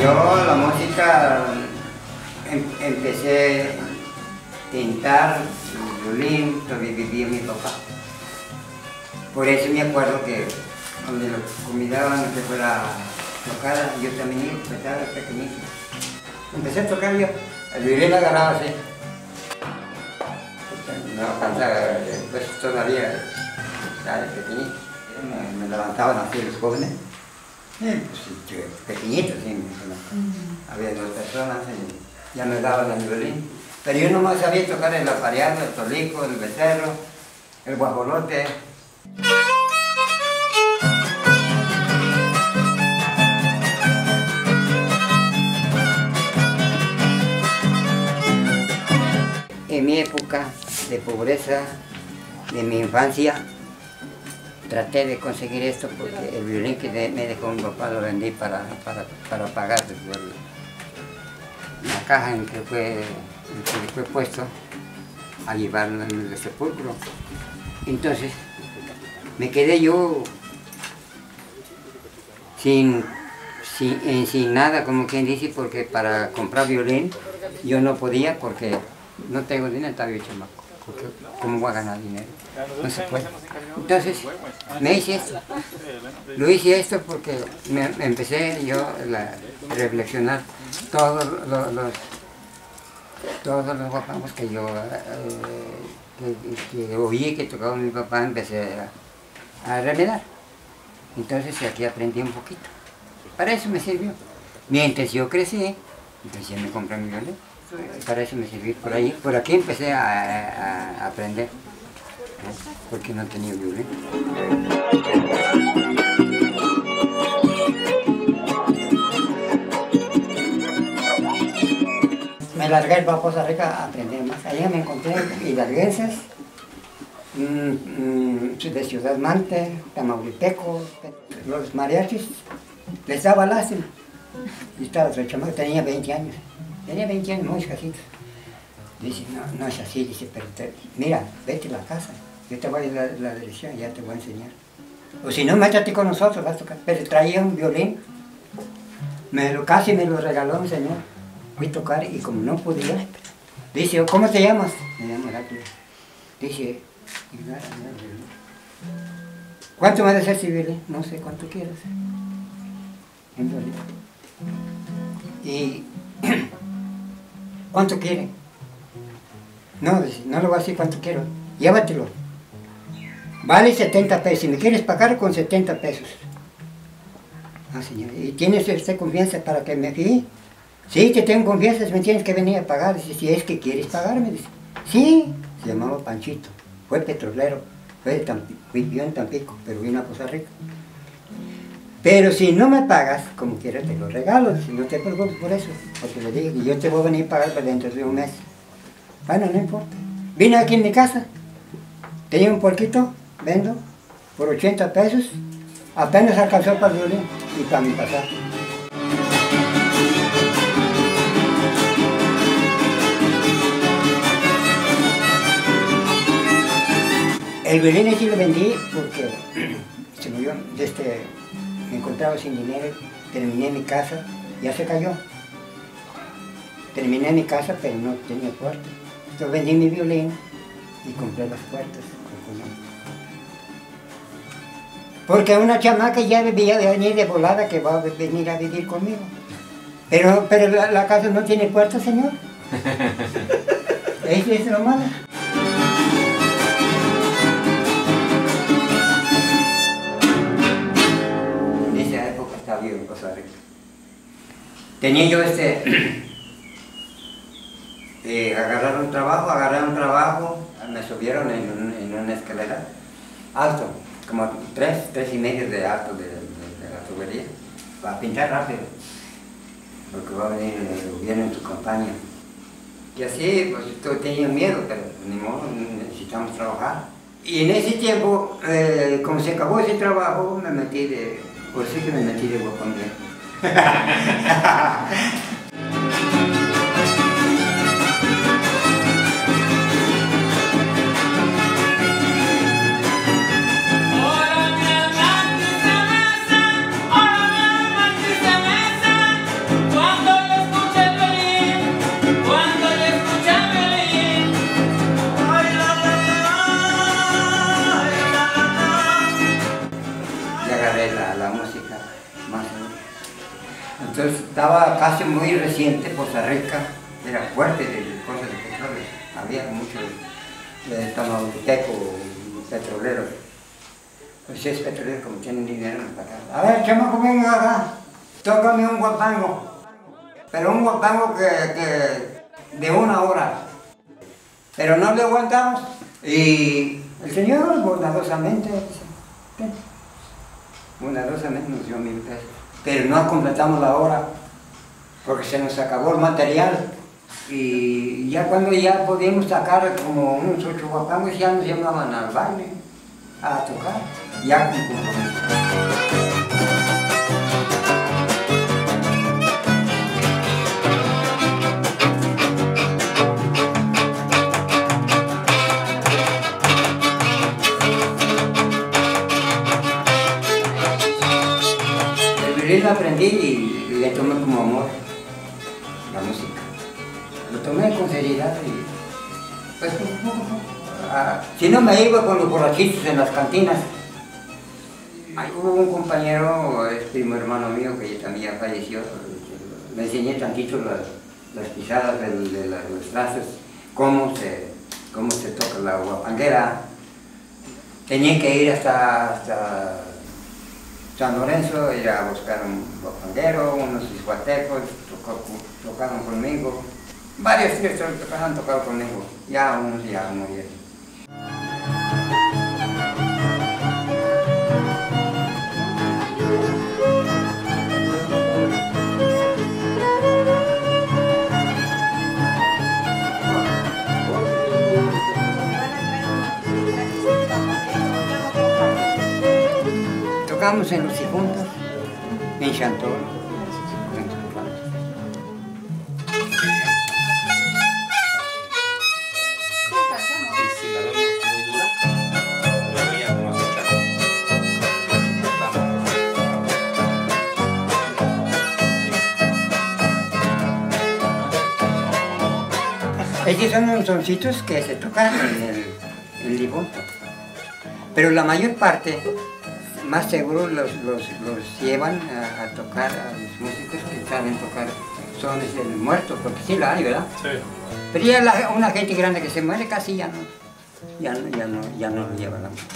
Yo la música empecé a pintar, violín, todavía vivía mi papá. Por eso me acuerdo que cuando lo convidaban que fuera a tocar, yo también iba, empezaba pequeñito. Empecé a tocar yo, el violín agarraba así. No alcanzaba, pues todavía estaba pequeñito. Me levantaban así los jóvenes. Pues, pequeñitos, sí, había dos personas y ya me daban el violín. Pero yo nomás sabía tocar el apareado, el tolico, el becerro, el guajolote. En mi época de pobreza, de mi infancia, traté de conseguir esto porque el violín que me dejó mi papá lo vendí para pagar la caja en que fue puesto a llevarlo en el sepulcro. Entonces me quedé yo sin nada, como quien dice, porque para comprar violín yo no podía porque no tengo dinero, estaba yo chamaco. Porque ¿cómo voy a ganar dinero? No se puede. Entonces me hice esto. Lo hice esto porque me empecé yo a reflexionar todos los guapangos que yo que oí que tocaba mi papá, empecé a remedar. Entonces aquí aprendí un poquito. Para eso me sirvió. Mientras yo crecí, entonces ya me compré mi violín. Para eso me sirvió. Por aquí empecé a aprender, ¿no? Porque no tenía violín. Me largué para Poza Rica a aprender más. Allá me encontré hidalguenses, de Ciudad Mante, tamaulipecos, los mariachis. Les daba lástima. Y estaba otro chamaco, tenía 20 años. Tenía 20 años, muy escasito. Dice, no es así, dice, pero mira, vete a la casa, yo te voy a dar la dirección, ya te voy a enseñar. O si no, métete con nosotros, vas a tocar. Pero traía un violín, casi me lo regaló un señor. Fui a tocar y como no podía, dice, ¿cómo te llamas? Me llamo Heráclito. Dice, ¿cuánto me das ese violín? No sé cuánto quieras. En violín. Y ¿cuánto quiere? No, dice, no le voy a decir cuánto quiero, llévatelo. Vale 70 pesos, si me quieres pagar con 70 pesos. Ah, señor, ¿y tienes usted confianza para que me fíe? Sí, te tengo confianza, me tienes que venir a pagar. Dice, si es que quieres pagarme, dice. Sí, se llamaba Panchito, fue petrolero, vivió en Tampico, pero vino a Poza Rica. Pero si no me pagas, como quieras te lo regalo, si no te preocupes por eso, porque le dije que yo te voy a venir a pagar para dentro de un mes. Bueno, no importa. Vine aquí en mi casa, tenía un porquito, vendo, por 80 pesos, apenas alcanzó para el violín y para mi pasaje. El violín sí lo vendí porque se murió me encontraba sin dinero, terminé mi casa, ya se cayó. Terminé mi casa, pero no tenía puerta. Entonces vendí mi violín y compré las puertas. Porque una chamaca ya debía de venir de volada que va a venir a vivir conmigo. Pero la casa no tiene puerta, señor. Eso es lo malo. Vivo en Poza Rica. Tenía yo agarré un trabajo, me subieron en una escalera alto, como 3,5 de alto de la tubería, para pintar rápido, porque va a venir el gobierno en tu campaña. Y así, pues yo tenía miedo, pero ni modo, necesitamos trabajar. Y en ese tiempo, como se acabó ese trabajo, me metí de... Por eso que me metí de guapangue. estaba casi muy reciente, Poza Rica, era fuerte de cosas de petróleo, había muchos tamaulitecos, petroleros. Pues si es petrolero, como tienen dinero, para acá. A ver, chamaco, venga acá, tócame un guapango, pero un guapango que de 1 hora, pero no le aguantamos. Y el señor bondadosamente nos dio 1000 pesos, pero no completamos la hora porque se nos acabó el material. Y ya cuando ya podíamos sacar como unos 8 guapangos, ya nos llamaban al baile a tocar, ya con compromiso. Lo aprendí y le tomé como amor la música. Lo tomé con seriedad y pues si no me iba con los borrachitos en las cantinas. Hubo un compañero, primo hermano mío que también ya falleció, me enseñé tantito las pisadas de los trazos, cómo se toca la guapanguera. Tenía que ir hasta San Lorenzo, ir a buscar un guapanguero, unos ishuatecos, tocaron conmigo. Varios tíos han tocado conmigo, ya unos ya murieron. Tocamos en los difuntos, en Chantol, en sus plantas. Y si la vemos muy dura, la voy a como aceptar. Estos son unos soncitos que se tocan en el difunto, pero la mayor parte, más seguro, los llevan a tocar a los músicos que saben tocar sones del muerto, porque sí la hay, ¿verdad? Sí. Pero ya una gente grande que se muere casi ya no lo lleva la mano.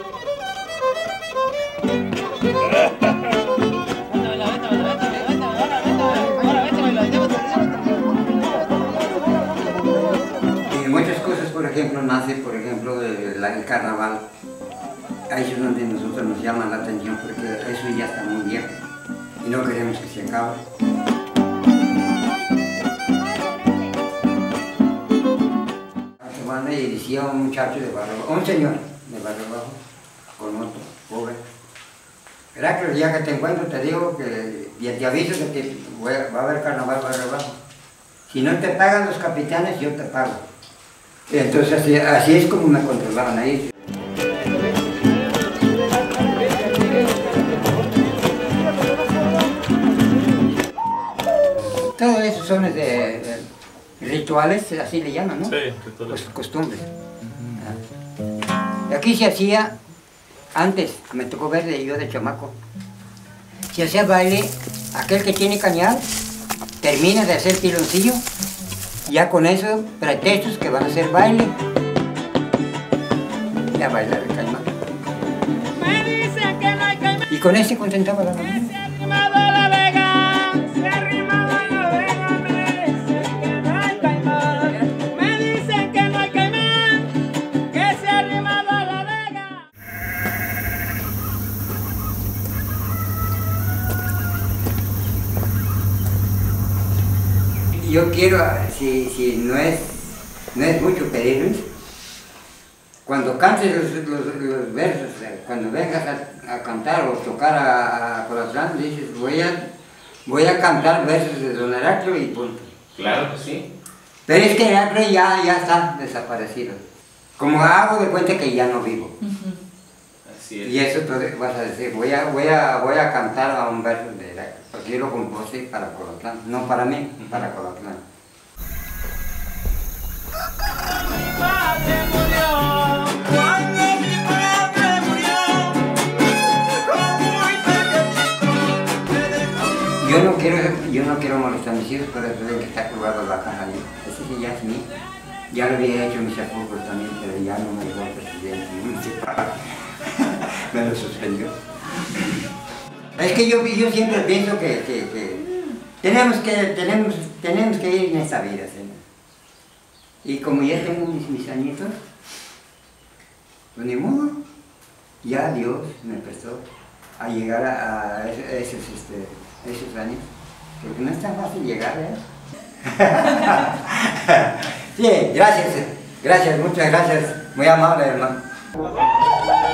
Y muchas cosas, por ejemplo, nace, el carnaval. Ahí es donde nosotros nos llaman la atención porque eso ya está muy viejo y no queremos que se acabe. Y decía un muchacho de Barrio Bajo, un señor de Barrio Bajo, con moto, pobre. Verá que el día que te encuentro te digo que, y te aviso de que va a haber carnaval Barrio Bajo. Si no te pagan los capitanes, yo te pago. Y entonces así es como me controlaban ahí. Todos esos son de rituales, así le llaman, ¿no? Sí, rituales. Pues costumbres. Y aquí se hacía, antes, me tocó ver yo de chamaco, se hacía baile, aquel que tiene cañal, termina de hacer piloncillo, ya con eso, pretextos que van a hacer baile, y a bailar el caimán. Y con eso se contentaba la familia. Yo quiero, si no es mucho pedirles, cuando cantes los versos, cuando vengas a cantar o tocar a Colatlán, dices, voy a cantar versos de Don Heraclio y punto. Claro que sí. Pero es que Heraclio ya está desaparecido. Como hago de cuenta que ya no vivo. Así es. Y eso tú vas a decir, voy a cantar a un verso de Heraclio, porque yo lo compuse para Colatlán, no para mí, para Colatlán. Mi padre murió, cuando mi padre murió, con muy pequeñito me dejó. Yo no quiero yo no quiero molestar a mis hijos, pero eso de que está colgado la caja ahí. Ese sí ya es mío. Ya lo había hecho mi Chapulco también, pero ya no me dejó el presidente municipal. Me lo suspendió. Es que yo siempre pienso que tenemos que ir en esta vida, Señor. Y como ya tengo mis añitos, pues ni modo, ya Dios me prestó a llegar a esos años, porque no es tan fácil llegar, ¿eh? Sí, gracias, muchas gracias, muy amable, hermano.